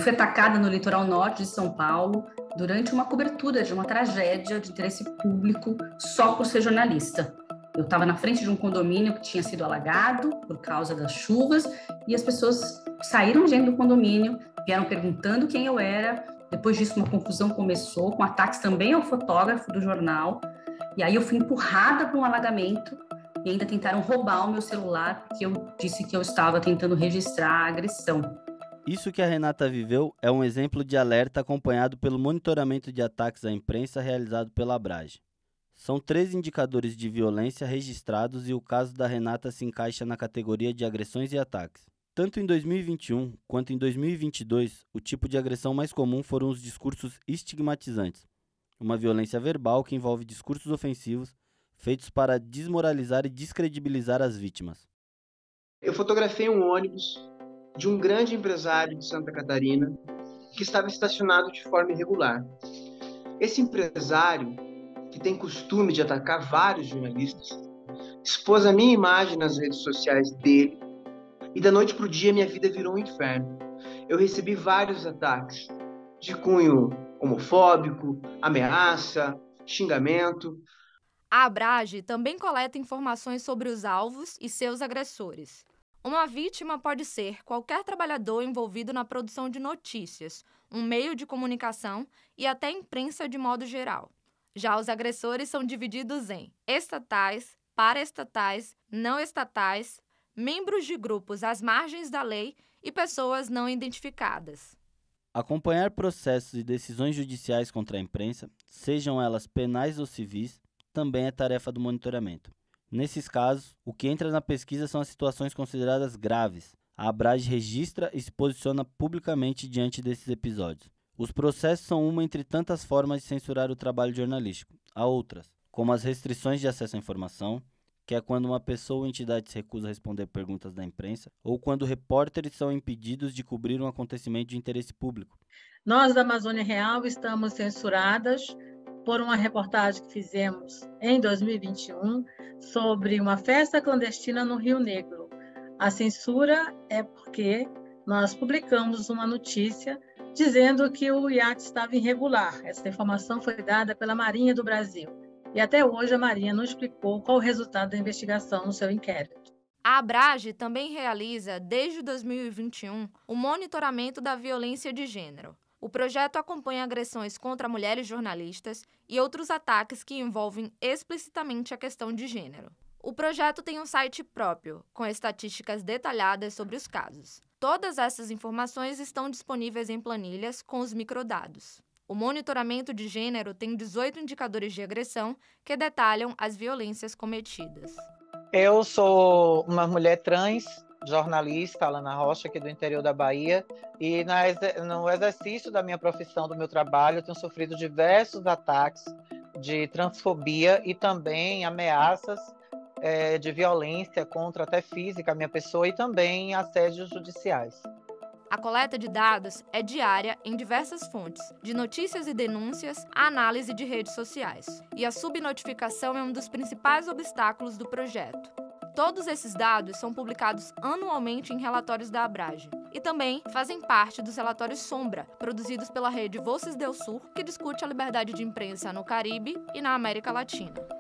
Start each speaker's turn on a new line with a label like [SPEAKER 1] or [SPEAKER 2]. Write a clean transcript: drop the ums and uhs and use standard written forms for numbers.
[SPEAKER 1] fui atacada no litoral norte de São Paulo durante uma cobertura de uma tragédia de interesse público só por ser jornalista. Eu estava na frente de um condomínio que tinha sido alagado por causa das chuvas e as pessoas saíram dentro do condomínio, vieram perguntando quem eu era. Depois disso, uma confusão começou, com ataques também ao fotógrafo do jornal. E aí eu fui empurrada para um alagamento e ainda tentaram roubar o meu celular porque eu disse que eu estava tentando registrar a agressão.
[SPEAKER 2] Isso que a Renata viveu é um exemplo de alerta acompanhado pelo monitoramento de ataques à imprensa realizado pela Abrage. São 3 indicadores de violência registrados e o caso da Renata se encaixa na categoria de agressões e ataques. Tanto em 2021 quanto em 2022, o tipo de agressão mais comum foram os discursos estigmatizantes, uma violência verbal que envolve discursos ofensivos feitos para desmoralizar e descredibilizar as vítimas.
[SPEAKER 3] Eu fotografei um ônibus de um grande empresário de Santa Catarina que estava estacionado de forma irregular. Esse empresário, que tem costume de atacar vários jornalistas, expôs a minha imagem nas redes sociais dele e da noite para o dia minha vida virou um inferno. Eu recebi vários ataques de cunho homofóbico, ameaça, xingamento.
[SPEAKER 4] A Abrage também coleta informações sobre os alvos e seus agressores. Uma vítima pode ser qualquer trabalhador envolvido na produção de notícias, um meio de comunicação e até imprensa de modo geral. Já os agressores são divididos em estatais, paraestatais, não estatais, membros de grupos às margens da lei e pessoas não identificadas.
[SPEAKER 2] Acompanhar processos e decisões judiciais contra a imprensa, sejam elas penais ou civis, também é tarefa do monitoramento. Nesses casos, o que entra na pesquisa são as situações consideradas graves. A Abrage registra e se posiciona publicamente diante desses episódios. Os processos são uma entre tantas formas de censurar o trabalho jornalístico. Há outras, como as restrições de acesso à informação, que é quando uma pessoa ou entidade se recusa a responder perguntas da imprensa, ou quando repórteres são impedidos de cobrir um acontecimento de interesse público.
[SPEAKER 5] Nós, da Amazônia Real, estamos censuradas por uma reportagem que fizemos em 2021 sobre uma festa clandestina no Rio Negro. A censura é porque nós publicamos uma notícia dizendo que o iate estava irregular. Essa informação foi dada pela Marinha do Brasil. E até hoje a Marinha não explicou qual o resultado da investigação no seu inquérito.
[SPEAKER 4] A Abrage também realiza, desde 2021, o monitoramento da violência de gênero. O projeto acompanha agressões contra mulheres jornalistas e outros ataques que envolvem explicitamente a questão de gênero. O projeto tem um site próprio, com estatísticas detalhadas sobre os casos. Todas essas informações estão disponíveis em planilhas com os microdados. O monitoramento de gênero tem 18 indicadores de agressão que detalham as violências cometidas.
[SPEAKER 6] Eu sou uma mulher trans, jornalista, Alana Rocha, aqui do interior da Bahia, e no exercício da minha profissão, do meu trabalho, eu tenho sofrido diversos ataques de transfobia e também ameaças de violência contra até física a minha pessoa e também assédios judiciais.
[SPEAKER 4] A coleta de dados é diária em diversas fontes, de notícias e denúncias à análise de redes sociais. E a subnotificação é um dos principais obstáculos do projeto. Todos esses dados são publicados anualmente em relatórios da Abrage e também fazem parte dos relatórios Sombra, produzidos pela rede Voces del Sur, que discute a liberdade de imprensa no Caribe e na América Latina.